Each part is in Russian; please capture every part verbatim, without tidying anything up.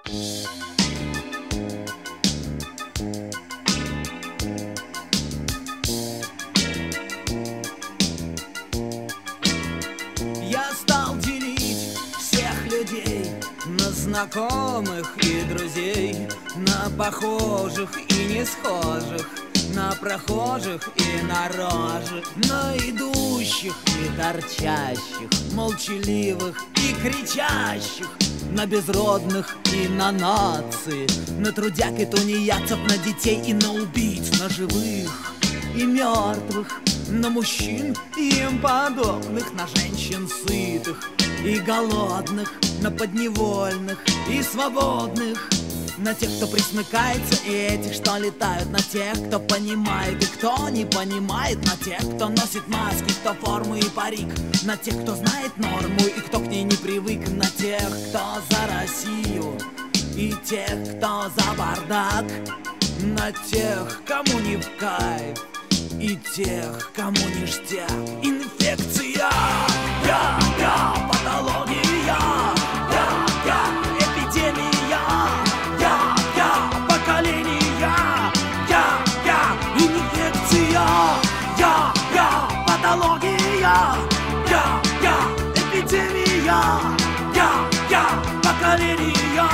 Я стал делить всех людей на знакомых и друзей, на похожих и не схожих, на прохожих и на рожих, на идущих и торчащих, молчаливых и кричащих, на безродных и на нации, на трудяг и тунеядцев, на детей и на убийц, на живых и мертвых, на мужчин и им подобных, на женщин сытых и голодных, на подневольных и свободных, на тех, кто присмыкается, и этих, что летают, на тех, кто понимает и кто не понимает, на тех, кто носит маску, кто форму и парик, на тех, кто знает норму и кто к ней не привык, на тех, кто за Россию и тех, кто за бардак, на тех, кому не в кайф и тех, кому ништяк. Инфекция, я, я, патология, я, я, эпидемия, я, я, поколение, я, я, инфекция, я, я, патология, я, я, эпидемия, я, я, поколение,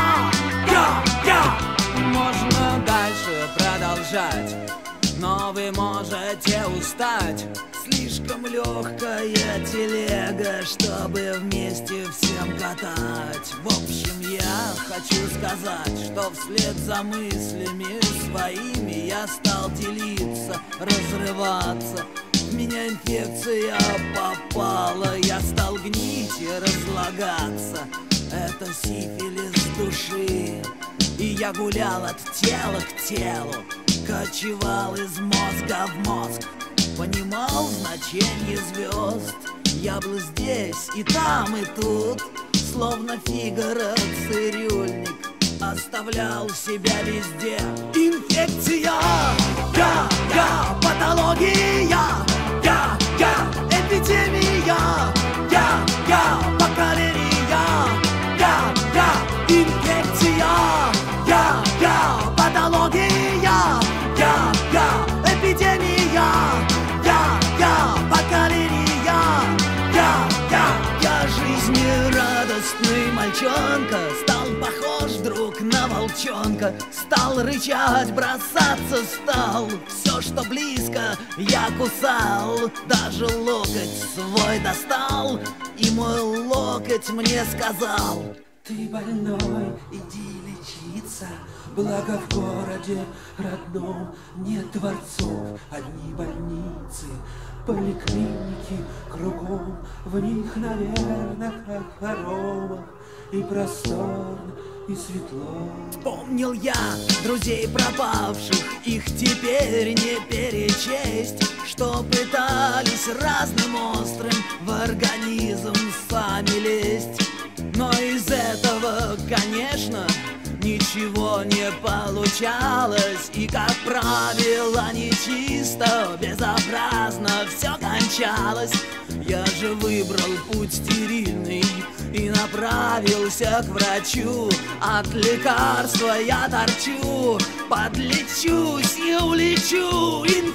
я, я. Можно дальше продолжать, но вы можете устать. Слишком легкая телега, чтобы вместе всем катать. В общем, я хочу сказать, что вслед за мыслями своими я стал делиться, разрываться. В меня инфекция попала, я стал гнить и разлагаться. Это сифилис души, и я гулял от тела к телу, кочевал из мозга в мозг, понимал значение звезд. Я был здесь и там и тут, словно Фигаро цирюльник, оставлял себя везде. Инфекция, я, я, патология, я, я, эпидемия, я, я, поколение, я, я, инфекция, я, я, патология, я, я, эпидемия, я, я, поколение, я, я, я жизнерадостный мальчонка, стал похож вдруг на волчонка, стал рычать, бросаться стал, все, что близко, я кусал, даже локоть свой достал, и мой локоть мне сказал: ты больной, иди лечиться, благо в городе родном нет дворцов, одни больницы, поликлиники кругом, в них, наверное, как в хоромах, и просторно, и светло. Помнил я друзей пропавших, их теперь не перечесть, что пытались разным острым в организм сами лезть. Но из этого, конечно, ничего не получалось, и, как правило, нечисто, безобразно все кончалось. Я же выбрал путь стерильный и направился к врачу. От лекарства я торчу, подлечусь и улечу.